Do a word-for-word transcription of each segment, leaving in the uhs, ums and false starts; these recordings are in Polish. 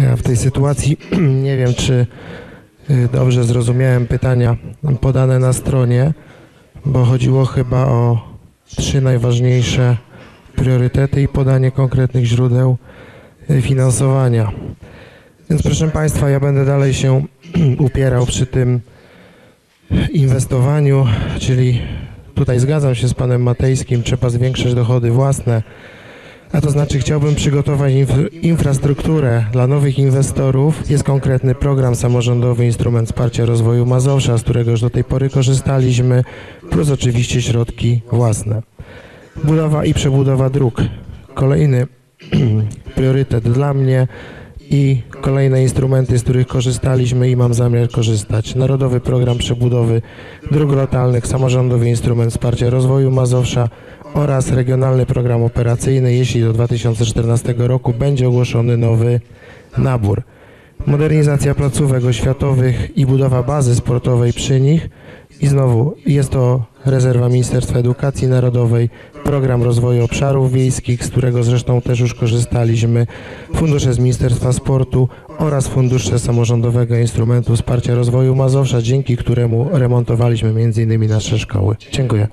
Ja w tej sytuacji nie wiem, czy dobrze zrozumiałem pytania podane na stronie, bo chodziło chyba o trzy najważniejsze priorytety i podanie konkretnych źródeł finansowania. Więc proszę Państwa, ja będę dalej się upierał przy tym inwestowaniu, czyli tutaj zgadzam się z panem Matejskim, trzeba zwiększać dochody własne, a to znaczy chciałbym przygotować infra infrastrukturę dla nowych inwestorów. Jest konkretny program samorządowy, instrument wsparcia rozwoju Mazowsza, z którego już do tej pory korzystaliśmy, plus oczywiście środki własne. Budowa i przebudowa dróg. Kolejny priorytet dla mnie i kolejne instrumenty, z których korzystaliśmy i mam zamiar korzystać. Narodowy Program Przebudowy Dróg Lokalnych, Samorządowy Instrument Wsparcia Rozwoju Mazowsza oraz Regionalny Program Operacyjny, jeśli do dwa tysiące czternastego roku będzie ogłoszony nowy nabór. Modernizacja placówek oświatowych i budowa bazy sportowej przy nich. I znowu jest to rezerwa Ministerstwa Edukacji Narodowej, Program Rozwoju Obszarów Wiejskich, z którego zresztą też już korzystaliśmy, fundusze z Ministerstwa Sportu oraz fundusze Samorządowego Instrumentu Wsparcia Rozwoju Mazowsza, dzięki któremu remontowaliśmy między innymi nasze szkoły. Dziękuję.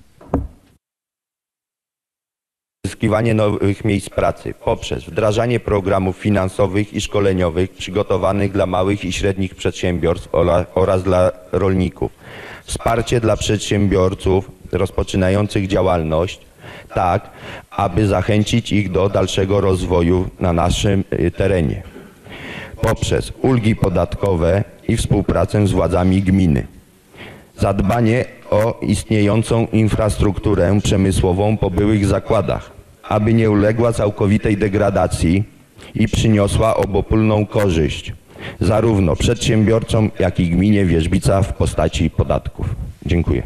Pozyskiwanie nowych miejsc pracy poprzez wdrażanie programów finansowych i szkoleniowych przygotowanych dla małych i średnich przedsiębiorstw oraz dla rolników. Wsparcie dla przedsiębiorców rozpoczynających działalność, tak aby zachęcić ich do dalszego rozwoju na naszym terenie. Poprzez ulgi podatkowe i współpracę z władzami gminy. Zadbanie o istniejącą infrastrukturę przemysłową po byłych zakładach, aby nie uległa całkowitej degradacji i przyniosła obopólną korzyść zarówno przedsiębiorcom, jak i gminie Wierzbica w postaci podatków. Dziękuję.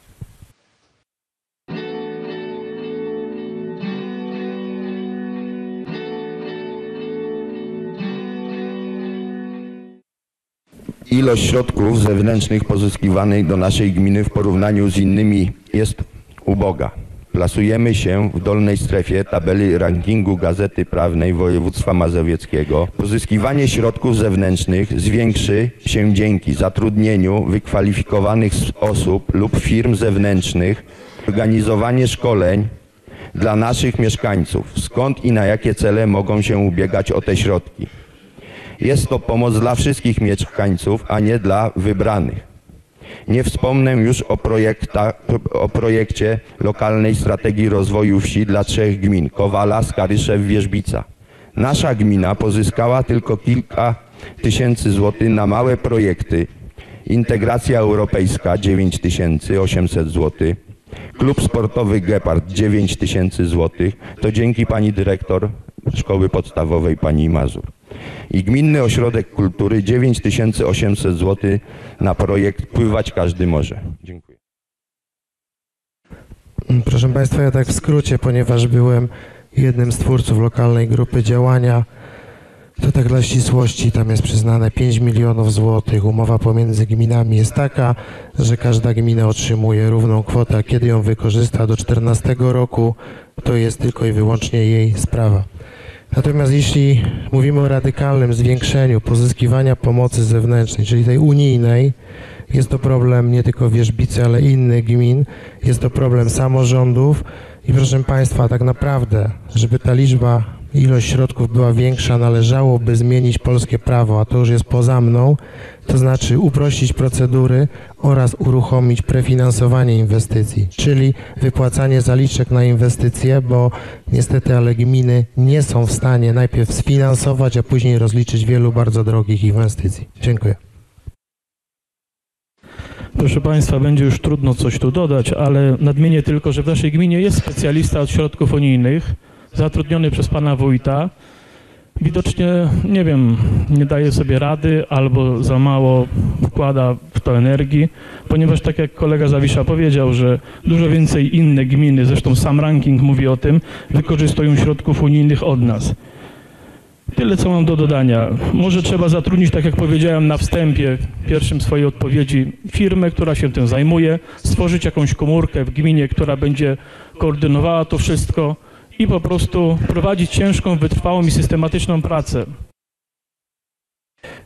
Ilość środków zewnętrznych pozyskiwanych do naszej gminy w porównaniu z innymi jest uboga. Plasujemy się w dolnej strefie tabeli rankingu Gazety Prawnej Województwa Mazowieckiego. Pozyskiwanie środków zewnętrznych zwiększy się dzięki zatrudnieniu wykwalifikowanych osób lub firm zewnętrznych, organizowanie szkoleń dla naszych mieszkańców, skąd i na jakie cele mogą się ubiegać o te środki. Jest to pomoc dla wszystkich mieszkańców, a nie dla wybranych. Nie wspomnę już o, o projekcie lokalnej strategii rozwoju wsi dla trzech gmin: Kowala, Skaryszew, Wierzbica. Nasza gmina pozyskała tylko kilka tysięcy złotych na małe projekty. Integracja Europejska dziewięć tysięcy osiemset złotych, Klub Sportowy Gepard dziewięć tysięcy złotych, to dzięki pani dyrektor Szkoły Podstawowej pani Mazur. I Gminny Ośrodek Kultury dziewięć tysięcy osiemset złotych na projekt Pływać Każdy Może. Dziękuję. Proszę Państwa, ja tak w skrócie, ponieważ byłem jednym z twórców lokalnej grupy działania, to tak dla ścisłości, tam jest przyznane pięć milionów złotych. Umowa pomiędzy gminami jest taka, że każda gmina otrzymuje równą kwotę, a kiedy ją wykorzysta do dwa tysiące czternastego roku, to jest tylko i wyłącznie jej sprawa. Natomiast jeśli mówimy o radykalnym zwiększeniu pozyskiwania pomocy zewnętrznej, czyli tej unijnej, jest to problem nie tylko Wierzbicy, ale i innych gmin, jest to problem samorządów i proszę Państwa, tak naprawdę, żeby ta liczba, ilość środków była większa, należałoby zmienić polskie prawo, a to już jest poza mną, to znaczy uprościć procedury oraz uruchomić prefinansowanie inwestycji, czyli wypłacanie zaliczek na inwestycje, bo niestety, ale gminy nie są w stanie najpierw sfinansować, a później rozliczyć wielu bardzo drogich inwestycji. Dziękuję. Proszę Państwa, będzie już trudno coś tu dodać, ale nadmienię tylko, że w naszej gminie jest specjalista od środków unijnych, zatrudniony przez pana wójta. Widocznie, nie wiem, nie daje sobie rady albo za mało wkłada w to energii, ponieważ tak jak kolega Zawisza powiedział, że dużo więcej inne gminy, zresztą sam ranking mówi o tym, wykorzystują środków unijnych od nas. Tyle, co mam do dodania. Może trzeba zatrudnić, tak jak powiedziałem na wstępie, w pierwszym swojej odpowiedzi, firmę, która się tym zajmuje, stworzyć jakąś komórkę w gminie, która będzie koordynowała to wszystko i po prostu prowadzić ciężką, wytrwałą i systematyczną pracę.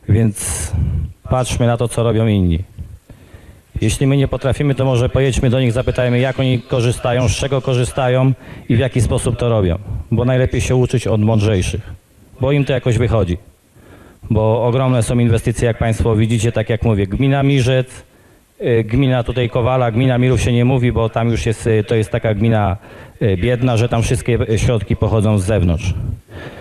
Więc patrzmy na to, co robią inni. Jeśli my nie potrafimy, to może pojedźmy do nich, zapytajmy, jak oni korzystają, z czego korzystają i w jaki sposób to robią. Bo najlepiej się uczyć od mądrzejszych, bo im to jakoś wychodzi. Bo ogromne są inwestycje, jak Państwo widzicie, tak jak mówię, gmina Mirzec, y, gmina tutaj Kowala, gmina Mirów się nie mówi, bo tam już jest, y, to jest taka gmina y, biedna, że tam wszystkie y, środki pochodzą z zewnątrz.